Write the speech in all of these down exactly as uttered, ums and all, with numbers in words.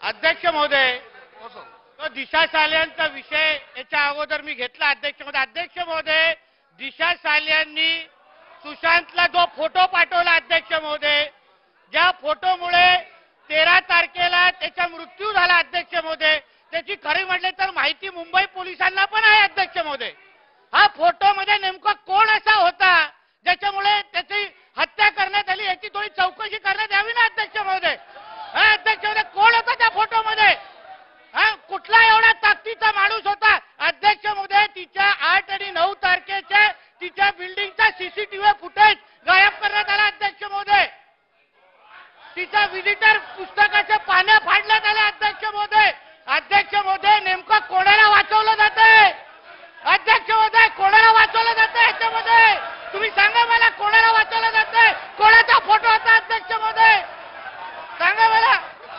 अध्यक्ष महोदय, तो दिशा सालियांचा विषय याच्या अगोदर मी घेतला अध्यक्ष महोदय. अध्यक्ष महोदय, दिशा सालियांनी सुशांतला जो फोटो पाठवला अध्यक्ष महोदय, ज्या फोटोमुळे तेरा तारखेला त्याचा मृत्यू झाला अध्यक्ष महोदय, त्याची खरी म्हटले तर माहिती मुंबई पोलिसांना पण आहे अध्यक्ष महोदय. हा फोटो मध्ये नेमका कोण असा होता ज्याच्यामुळे त्याची हत्या करण्यात आली याची थोडी चौकशी करण्यात यावी ना अध्यक्ष महोदय. हा अध्यक्ष महोदय, कोण होता त्या फोटो मध्ये? हा कुठला एवढा ताकदीचा माणूस होता अध्यक्ष महोदय? तिच्या आठ आणि नऊ तारखेच्या तिच्या बिल्डिंगचा सीसीटीव्ही फुटेज गायब करण्यात आला अध्यक्ष महोदय. तिचा विजिटर पुस्तकाच्या पानं फाडण्यात आल्या अध्यक्ष महोदय. अध्यक्ष महोदय, नेमकं कोणाला वाचवलं जातंय? अध्यक्ष महोदय, कोणाला वाचवलं जातंय याच्यामध्ये? तुम्ही सांगा मला, कोणाला वाचवलं जातंय? कोणाचा फोटो होता अध्यक्ष महोदय? सांगा मला.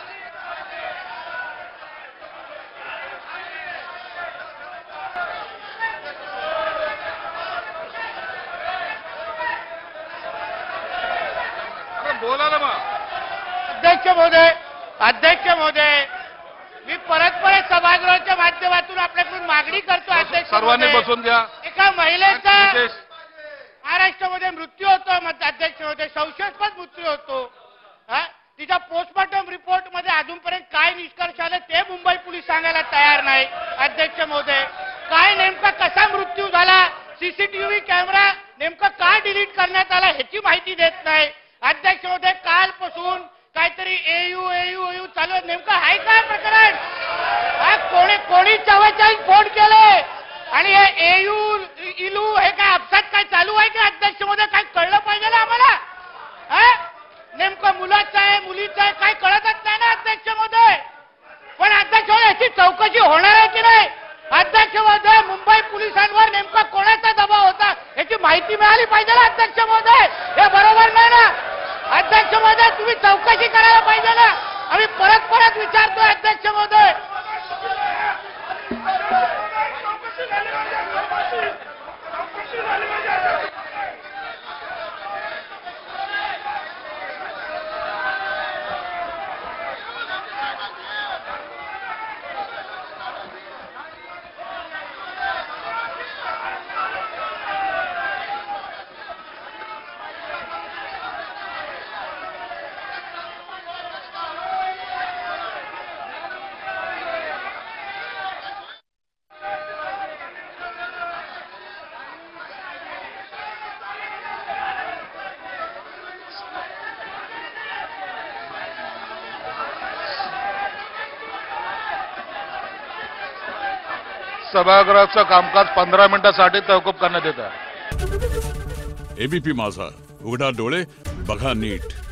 बोला ना मग. अध्यक्ष महोदय, अध्यक्ष महोदय, मी परत परत सभागृहाच्या माध्यमातून आपल्याकडून मागणी करतो अध्यक्ष सर्वांनी बसून घ्या. एका महिलेचा महाराष्ट्रामध्ये मृत्यू होतो अध्यक्ष महोदय, संशयास्पद मृत्यू होतो. तिच्या पोस्टमॉर्टम रिपोर्ट मध्ये अजूनपर्यंत काय निष्कर्ष आले ते मुंबई पोलीस सांगायला तयार नाही अध्यक्ष महोदय. काय नेमका कसा मृत्यू झाला, सीसीटीव्ही कॅमेरा नेमका काय डिलीट करण्यात आला ह्याची माहिती देत नाही अध्यक्ष महोदय. कालपासून काहीतरी एयू एयू एयू चालू आहे, नेमकं आहे काय प्रकरण? कोणी कोणी चव्वेचाळीस फोन केले आणि हे एयू इलू हे काय अपघात काय चालू आहे का अध्यक्ष महोदय? काय कळलं पाहिजे ना आम्हाला. नेमकं मुलाचं आहे मुलीचं आहे काय कळतच नाही ना अध्यक्ष महोदय. पण अध्यक्ष महोदय, याची चौकशी होणार आहे की नाही अध्यक्ष महोदय? मुंबई पोलिसांवर नेमका कोणाचा दबाव होता याची माहिती मिळाली पाहिजे ना अध्यक्ष महोदय. हे बरोबर नाही ना अध्यक्ष महोदय, तुम्ही चौकशी करायला पाहिजे ना. आम्ही परत परत विचारतोय अध्यक्ष महोदय. सभागृहाचं कामकाज पंधरा मिनिटांसाठी तहकूब करण्यात येत आहे. एबीपी माझा, उघडा डोळे बघा नीट.